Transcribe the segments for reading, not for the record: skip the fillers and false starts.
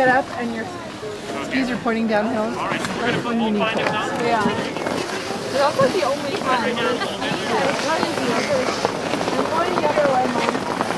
get up and your skis are pointing downhill. That's when you need poles. Yeah. That's like the only time. What is the other? I'm going the other way, Mom.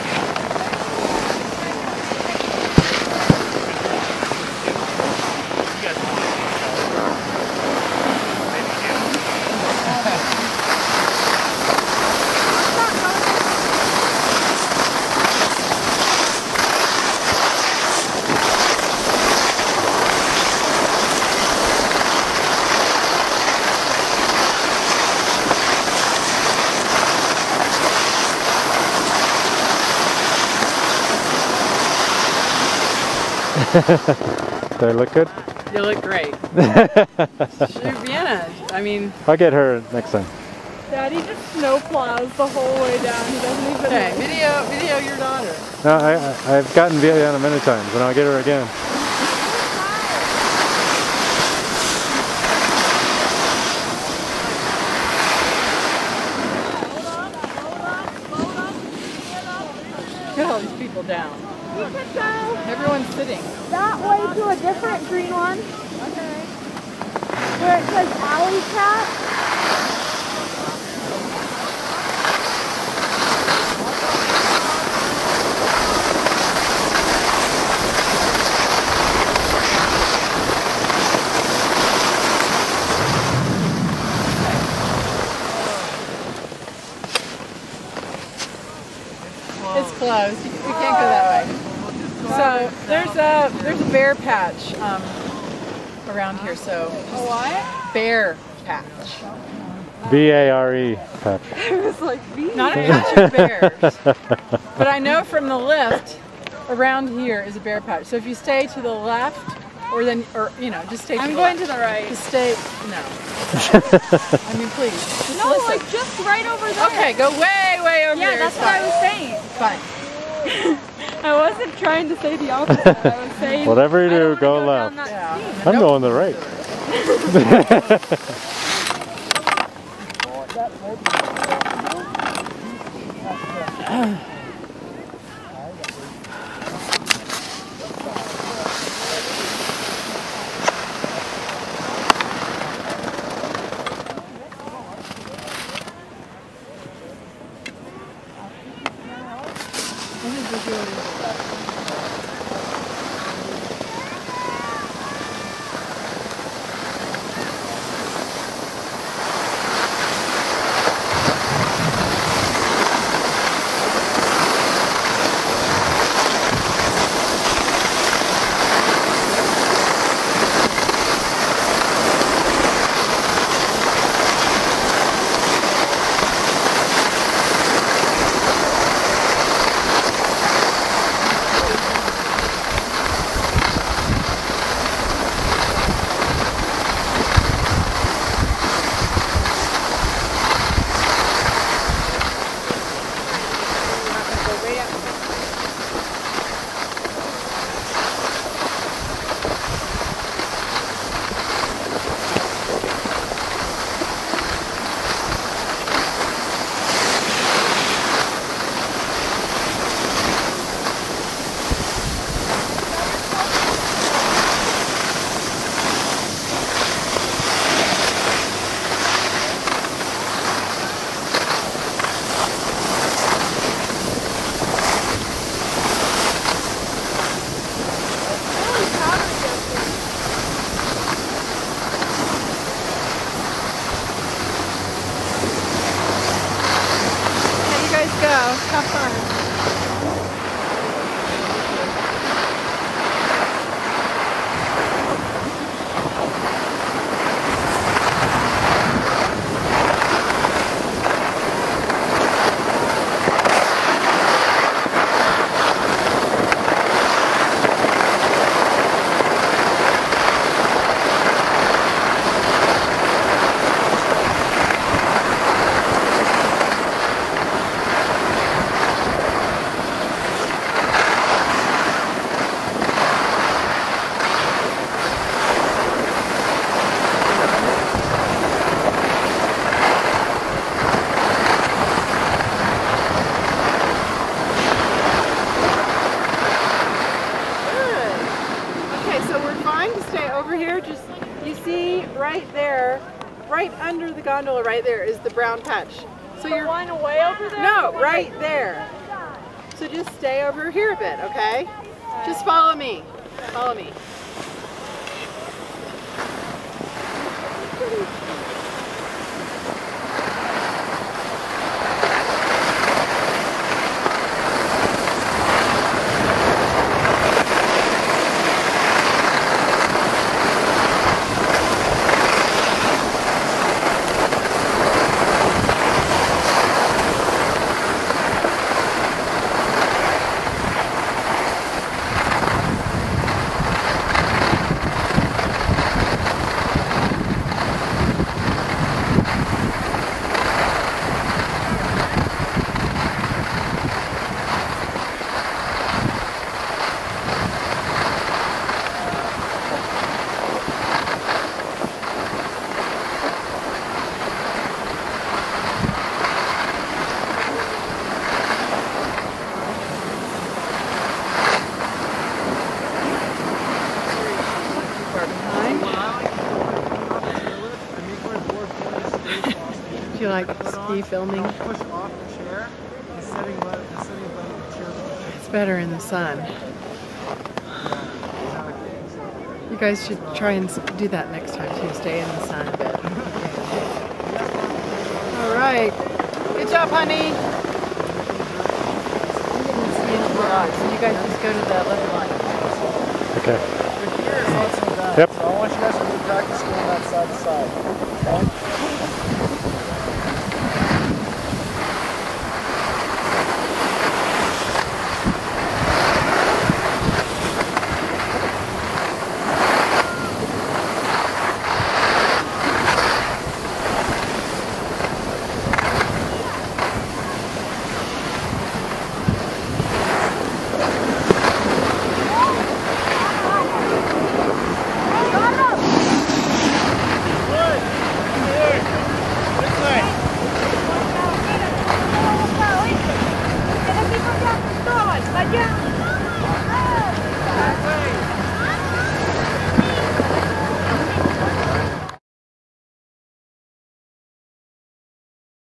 Do I look good? You look great. Vienna, I mean... I'll get her next time. Daddy just snowplows the whole way down. He doesn't even... Okay, video your daughter. No, I've gotten Vienna many times, and I'll get her again. Get all these people down. You could go Everyone's sitting. that way to a different green one. Okay. Where it says Alley Cat. It's closed. We can't go that way. So there's a bear patch around here. So A what? bear patch, B-A-R-E patch. It was like V. not a patch of bears. But I know from the lift around here is a bear patch. So if you stay to the left, or you know, just stay. I'm going to the right. Just stay. No. I mean, please. Just No, listen. like just right over there. Okay, go way over there. Yeah, that's what I was saying. Fine. I wasn't trying to say the opposite. I was saying Whatever you I don't do, wanna go down left. that Yeah. street. I'm going the right. Have fun. right under the gondola right there is the brown patch. So The you're one way over there? no, right there. So just stay over here a bit, okay? Just follow me. Follow me. Do you like ski filming? Push off the chair and sitting above the chair. It's better in the sun. You guys should try and do that next time too. Stay in the sun a bit. All right. Good job, honey. So you guys just go to the left line. Okay. The gear is also done. Yep. So I want you guys to do practice going that side to side. Okay? Yeah.